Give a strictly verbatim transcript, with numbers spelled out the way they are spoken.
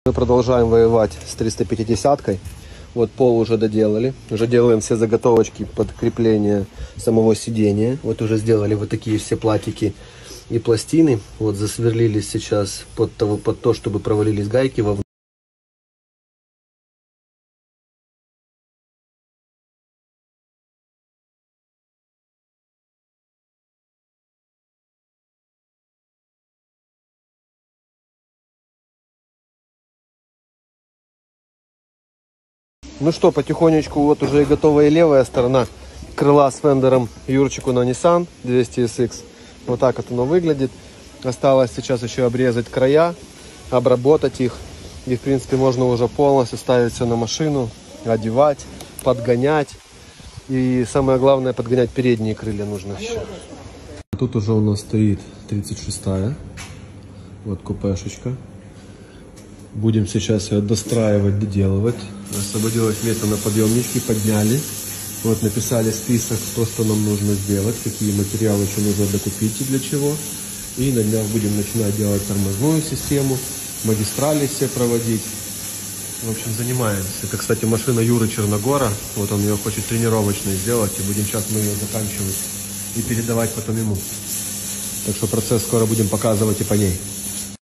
Мы продолжаем воевать с триста пятидесяткой. Вот пол уже доделали. Уже делаем все заготовочки под крепление самого сидения. Вот уже сделали вот такие все платики и пластины. Вот засверлились сейчас под, того, под то, чтобы провалились гайки вовнутрь. Ну что, потихонечку вот уже и готовая левая сторона крыла с фендером Юрчику на Nissan двести эс икс. Вот так вот оно выглядит. Осталось сейчас еще обрезать края, обработать их. И в принципе можно уже полностью ставить все на машину, одевать, подгонять. И самое главное, подгонять передние крылья нужно еще. Тут уже у нас стоит тридцать шестая. Вот купешечка. Будем сейчас ее достраивать, доделывать. Освободилось место на подъемничке, подняли. Вот написали список, то, что нам нужно сделать, какие материалы еще нужно докупить и для чего. И на днях будем начинать делать тормозную систему, магистрали все проводить. В общем, занимаемся. Это, кстати, машина Юры Черногора. Вот он ее хочет тренировочной сделать. И будем сейчас мы ее заканчивать и передавать потом ему. Так что процесс скоро будем показывать и по ней.